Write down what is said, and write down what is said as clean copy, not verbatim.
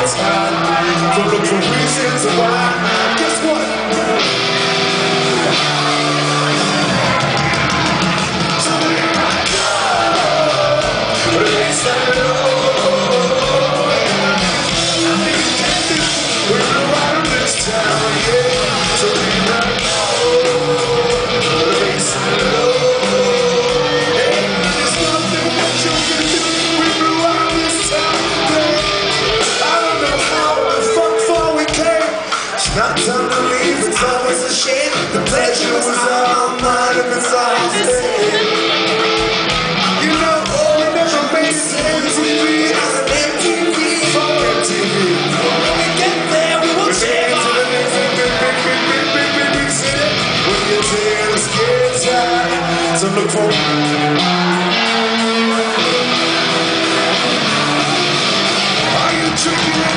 gets hot. Don't look for reasons why. Guess what? So here I go. But it ain't standing alone. I'm independent. We're around this town, yeah. So here I go. But it ain't standing alone. Hey, there's nothing that you can do. We blew out this town, babe. I don't know how the fuck far we came. It's not time to leave, it's always a shame. The pleasure was all mine and it's all staying. You know, we never made it MTV. As an MTV, fuck MTV. When we get there, we will cheer on. Big city. When your tears get tired, so look for. Are you drinking?